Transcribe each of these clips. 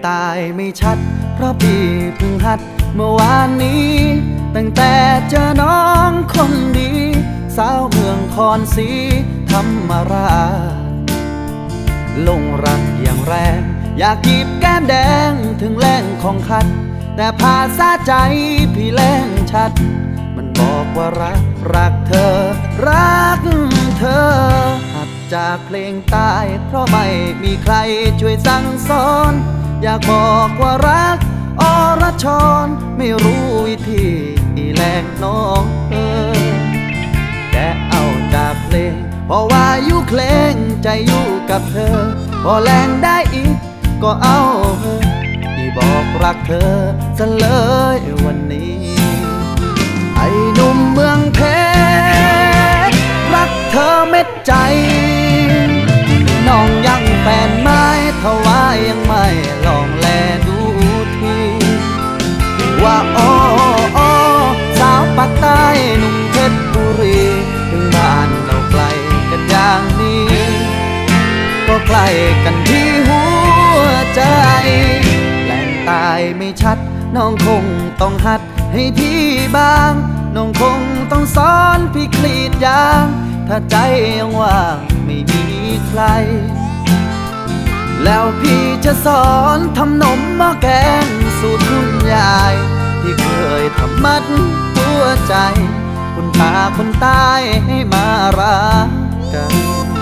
ตายไม่ชัดเพราะพี่เพิ่งหัดเมื่อวานนี้ตั้งแต่เจอน้องคนดีสาวเมืองคอนศรีธรรมราชลงรักอย่างแรงอยากจีบแก้มแดงถึงแรงของขัดแต่ภาษาใจพี่แรงชัดมันบอกว่ารักเธอรักเธอหัดจากเพลงตายเพราะไม่มีใครช่วยสั่งสอนอยากบอกว่ารักอรชรไม่รู้วิธีแลกน้องแต่เอาจากเพลงเพราะว่าอยู่เพลงใจอยู่กับเธอพอแรงได้อีกก็เอาที่บอกรักเธอซะเลยวันนี้ไอ้หนุ่มเมืองเพชรรักเธอเม็ดใจน้องยังแฟนไม้ทว่ายังไม่ลองแลดูทีว่าอ้อสาวปากใต้หนุ่มเพชรบุรีถึงบ้านเราไกลกันอย่างนี้ก็ใกล้กันที่หัวใจแหล่งตายไม่ชัดน้องคงต้องหัดให้ที่บ้างน้องคงต้องสอนพี่คลีดยางถ้าใจยังว่างไม่มีใครแล้วพี่จะสอนทำนมหม้อแกงสูตรคุณยายที่เคยทำมัดหัวใจคุณตาคนตายให้มารักกัน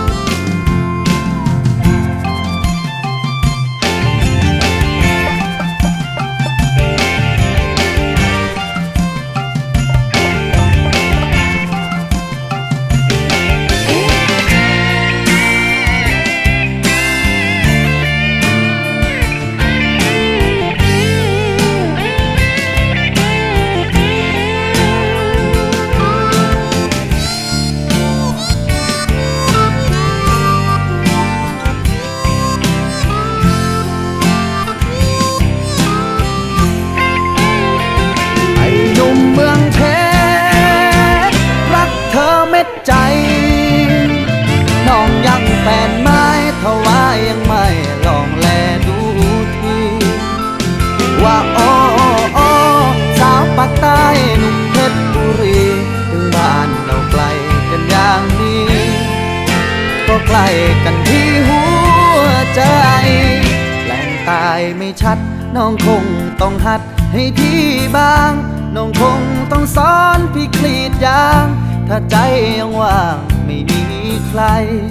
ใจน้องยังแฟนไม้ทว่ายังไม่ลองแลดูทีว่าอ้อสาวปากใต้หนุ่มเพชรบุรีถึงบ้านเราไกลกันอย่างนี้ก็ใกล้กันที่หัวใจแหล่งตายไม่ชัดน้องคงต้องหัดให้พี่บ้างน้องคงต้องสอนพี่คลีดยางถ้าใจยังว่างไม่มีใคร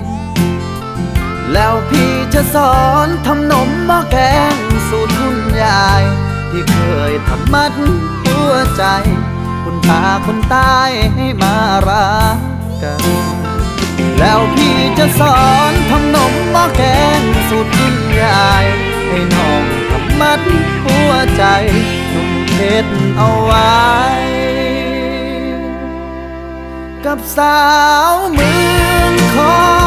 แล้วพี่จะสอนทำนมหม้อแกงสูตรคุณยายที่เคยทำมัดหัวใจคุณตาคนตายให้มารักกันแล้วพี่จะสอนทำนมหม้อแกงสูตรคุณยายให้น้องทำมัดหัวใจหนุ่มเพชรเอาไว้กับสาวเมืองคอน